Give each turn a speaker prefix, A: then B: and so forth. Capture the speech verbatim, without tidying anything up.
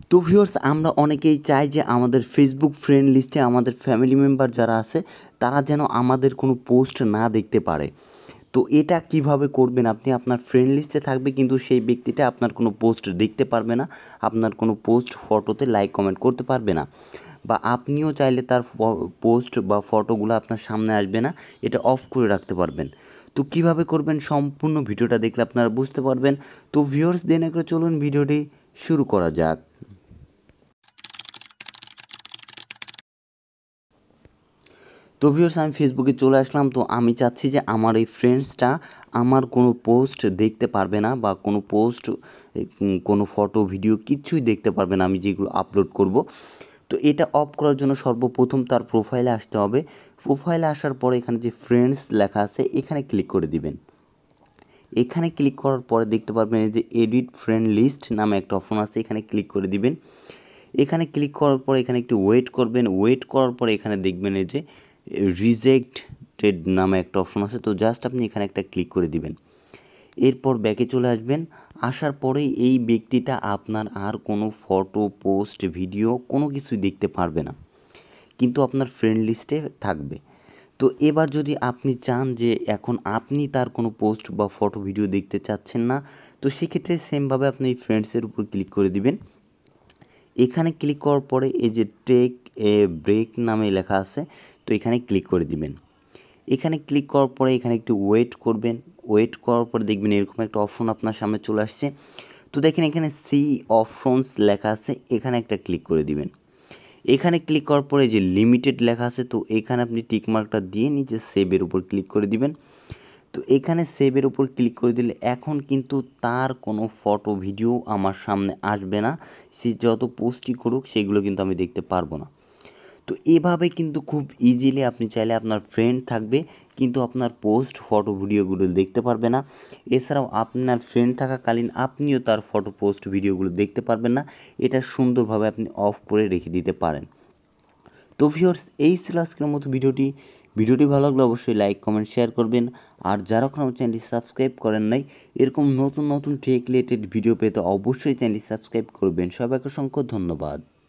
A: তো ভিউয়ার্স, আমরা অনেকেই চাই যে আমাদের ফেসবুক ফ্রেন্ড লিস্টে আমাদের ফ্যামিলি মেম্বার যারা আছে তারা যেন আমাদের কোনো পোস্ট না দেখতে পারে। তো এটা কিভাবে করবেন? আপনি আপনার ফ্রেন্ড লিস্টে থাকবে কিন্তু সেই ব্যক্তিটা আপনার কোনো পোস্ট দেখতে পারবে না, আপনার কোনো পোস্ট ফটোতে লাইক কমেন্ট করতে পারবে না, বা আপনিও চাইলে তার পোস্ট বা ফটোগুলো আপনার সামনে আসবে না, এটা অফ করে রাখতে পারবেন। তো কিভাবে করবেন সম্পূর্ণ ভিডিওটা দেখলে আপনারা বুঝতে পারবেন। তো ভিউয়ার্স, দেরি না করে চলুন ভিডিওটি শুরু করা যাক। তো ভিউয়ার্স, আমি ফেসবুকে চলে আসলাম। তো আমি চাচ্ছি যে আমার এই ফ্রেন্ডসটা আমার কোনো পোস্ট দেখতে পারবে না, বা কোনো পোস্ট, কোনো ফটো ভিডিও কিচ্ছুই দেখতে পারবে না আমি যেগুলো আপলোড করব। তো এটা অফ করার জন্য সর্বপ্রথম তার প্রোফাইলে আসতে হবে। প্রোফাইলে আসার পরে এখানে যে ফ্রেন্ডস লেখা আছে এখানে ক্লিক করে দিবেন। এখানে ক্লিক করার পরে দেখতে পারবেন এই যে এডিট ফ্রেন্ড লিস্ট নামে একটা অপশন আছে, এখানে ক্লিক করে দিবেন। এখানে ক্লিক করার পরে এখানে একটু ওয়েট করবেন। ওয়েট করার পরে এখানে দেখবেন এই যে রিজেক্টেড নামে একটা অপশন আছে, তো জাস্ট আপনি এখানে একটা ক্লিক করে দিবেন। এরপর ব্যাকে চলে আসবেন। আসার পরেই এই ব্যক্তিটা আপনার আর কোনো ফটো, পোস্ট, ভিডিও কোনো কিছুই দেখতে পারবে না, কিন্তু আপনার ফ্রেন্ড লিস্টে থাকবে। তো এবার যদি আপনি চান যে এখন আপনি তার কোনো পোস্ট বা ফটো ভিডিও দেখতে চাচ্ছেন না, তো সেক্ষেত্রে সেমভাবে আপনি এই ফ্রেন্ডসের উপর ক্লিক করে দিবেন। এখানে ক্লিক করার পরে এই যে টেক এ ব্রেক নামে লেখা আছে, তো এখানে ক্লিক করে দিবেন। এখানে ক্লিক করার পরে এখানে একটু ওয়েট করবেন। ওয়েট করার পরে দেখবেন এরকম একটা অপশন আপনার সামনে চলে আসছে। তো দেখেন এখানে সি অপশনস লেখা আছে, এখানে একটা ক্লিক করে দিবেন। এখানে ক্লিক করার পরে যে লিমিটেড লেখা আছে, তো এখানে আপনি টিকমার্কটা দিয়ে নিচে সেভের উপর ক্লিক করে দিবেন। তো এখানে সেভের উপর ক্লিক করে দিলে এখন কিন্তু তার কোনো ফটো ভিডিও আমার সামনে আসবে না। সে যত পোস্টই করুক সেগুলো কিন্তু আমি দেখতে পারবো না। তো এভাবে কিন্তু খুব ইজিলি আপনি চাইলে আপনার ফ্রেন্ড থাকবে কিন্তু আপনার পোস্ট, ফটো, ভিডিওগুলো দেখতে পারবে না। এছাড়াও আপনার ফ্রেন্ড থাকাকালীন আপনিও তার ফটো, পোস্ট, ভিডিওগুলো দেখতে পারবেন না। এটা সুন্দরভাবে আপনি অফ করে রেখে দিতে পারেন। তো ভিউয়ার্স, এই ছিল আজকের মতো ভিডিওটি। ভিডিওটি ভালো লাগলে অবশ্যই লাইক, কমেন্ট, শেয়ার করবেন। আর যারা এখন আমার চ্যানেলটি সাবস্ক্রাইব করেন নাই, এরকম নতুন নতুন টেক রিলেটেড ভিডিও পেতে অবশ্যই চ্যানেলটি সাবস্ক্রাইব করবেন। সবাইকে অসংখ্য ধন্যবাদ।